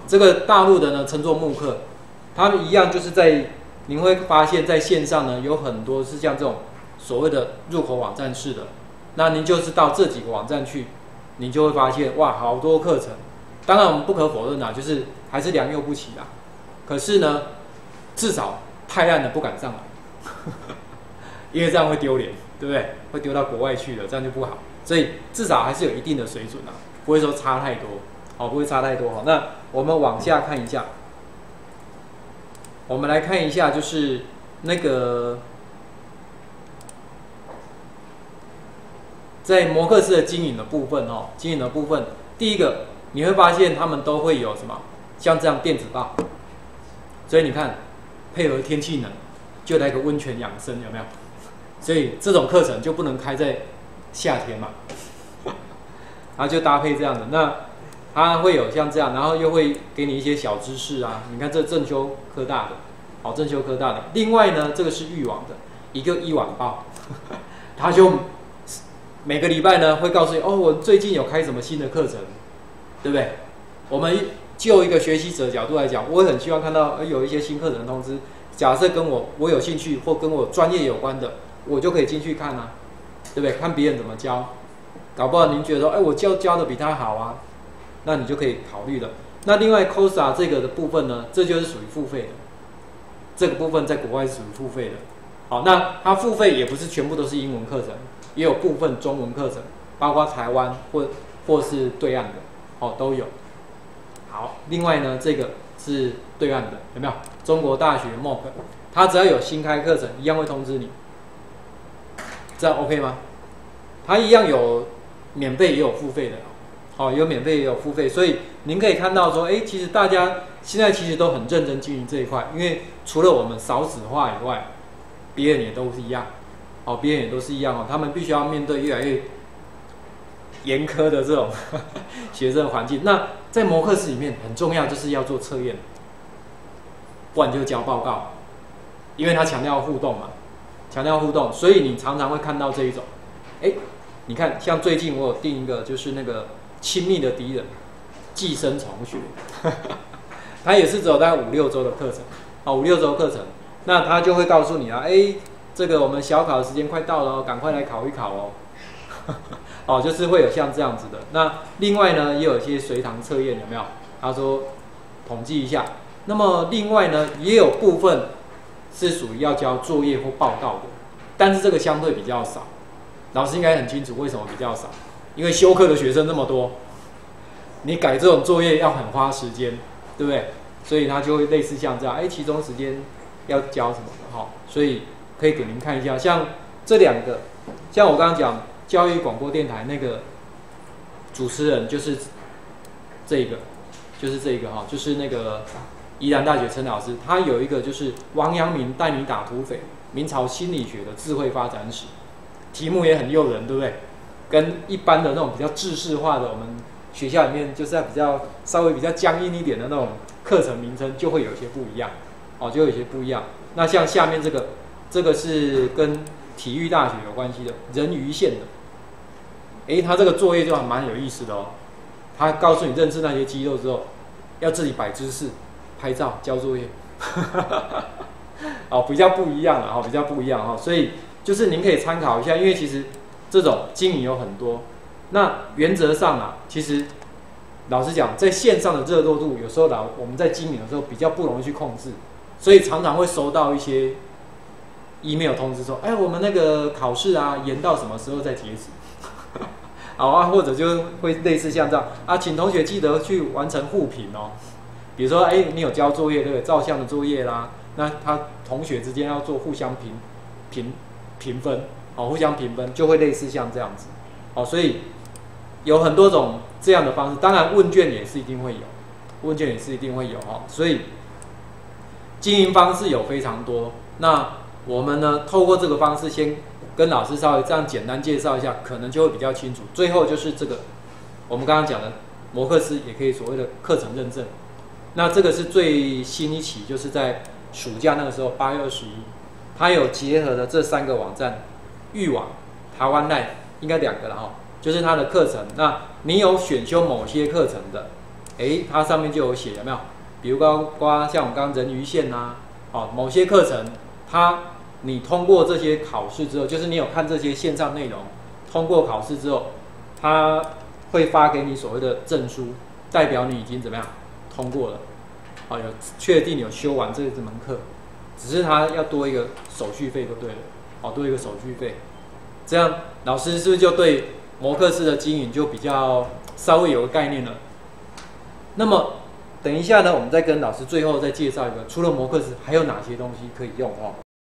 这个大陆的呢称作慕课，他们一样就是你会发现在线上呢有很多是像这种所谓的入口网站式的，那您就是到这几个网站去，你就会发现哇，好多课程。当然我们不可否认啊，就是还是良莠不齐啦。可是呢，至少太烂的不敢上来，因为这样会丢脸，对不对？会丢到国外去的，这样就不好。所以至少还是有一定的水准啊，不会说差太多，好，不会差太多哈。那我们往下看一下，我们来看一下，就是那个在摩课室的经营的部分哦，经营的部分，第一个你会发现他们都会有什么，像这样电子报，所以你看配合天气冷，就来个温泉养生，有没有？所以这种课程就不能开在夏天嘛，然后就搭配这样的，那它会有像这样，然后又会给你一些小知识啊。你看这正修科大的，好，正修科大的。另外呢，这个是育网的一个一晚报，它就每个礼拜呢会告诉你，哦，我最近有开什么新的课程，对不对？我们就一个学习者的角度来讲，我很希望看到有一些新课程通知。假设跟我有兴趣或跟我专业有关的，我就可以进去看啊，对不对？看别人怎么教，搞不好您觉得说，哎，我教的比他好啊，那你就可以考虑了。那另外 COSA 这个的部分呢，这就是属于付费的，这个部分在国外是属于付费的。好，那它付费也不是全部都是英文课程，也有部分中文课程，包括台湾或是对岸的，哦都有。好，另外呢，这个是对岸的，有没有？中国大学 MOOC， 它只要有新开课程，一样会通知你，这样 OK 吗？它一样有免费也有付费的，好，有免费也有付费，所以您可以看到说，哎，其实大家现在其实都很认真经营这一块，因为除了我们少子化以外，别人也都是一样，好，别人也都是一样哦，他们必须要面对越来越严苛的这种学生环境。那在摩课室里面很重要，就是要做测验，不然就交报告，因为他强调互动嘛，强调互动，所以你常常会看到这一种，哎，你看像最近我有订一个，就是那个亲密的敌人，寄生虫学，他也是只有大概5-6周的课程，好，5-6周课程，那他就会告诉你啊，哎，这个我们小考的时间快到了哦，赶快来考一考哦。哦，就是会有像这样子的。那另外呢，也有一些随堂测验，有没有？他说统计一下。那么另外呢，也有部分是属于要交作业或报告的，但是这个相对比较少。老师应该很清楚为什么比较少，因为修课的学生那么多，你改这种作业要很花时间，对不对？所以他就会类似像这样，哎，其中时间要交什么的哈，所以可以给您看一下，像这两个，像我刚刚讲。教育广播电台那个主持人就是这个，哈，就是那个宜兰大学陈老师，他有一个就是王阳明带你打土匪，明朝心理学的智慧发展史，题目也很诱人，对不对？跟一般的那种比较制式化的我们学校里面就是稍微比较僵硬一点的那种课程名称就会有一些不一样，哦，就有一些不一样。那像下面这个是跟体育大学有关系的人鱼线的。他这个作业就还蛮有意思的哦。他告诉你认识那些肌肉之后，要自己摆姿势、拍照、交作业，哦，比较不一样了，比较不一样哈。所以就是您可以参考一下，因为其实这种经营有很多。那原则上啊，其实老实讲，在线上的热络度，有时候我们在经营的时候比较不容易去控制，所以常常会收到一些 email 通知说，哎，我们那个考试啊，延到什么时候再截止？好啊，或者就会类似像这样啊，请同学记得去完成互评哦。比如说，哎，你有交作业，对不对？照相的作业啦，那他同学之间要做互相评分，哦，互相评分就会类似像这样子，哦，所以有很多种这样的方式。当然，问卷也是一定会有，哦，所以经营方式有非常多。那我们呢，透过这个方式先跟老师稍微这样简单介绍一下，可能就会比较清楚。最后就是这个，我们刚刚讲的摩课师也可以所谓的课程认证。那这个是最新一期，就是在暑假那个时候8月21，它有结合的这3个网站，育网、台湾赖应该2个了哈，就是它的课程。那你有选修某些课程的， 它上面就有写有没有？比如包括像我们刚刚人鱼线呐，某些课程，你通过这些考试之后，就是你有看这些线上内容，通过考试之后，它会发给你所谓的证书，代表你已经怎么样通过了，有确定有修完这门课，只是它要多一个手续费就对了，多一个手续费，这样老师是不是就对摩课室的经营就比较稍微有个概念了？那么等一下呢，我们再跟老师最后再介绍一个，除了摩课室还有哪些东西可以用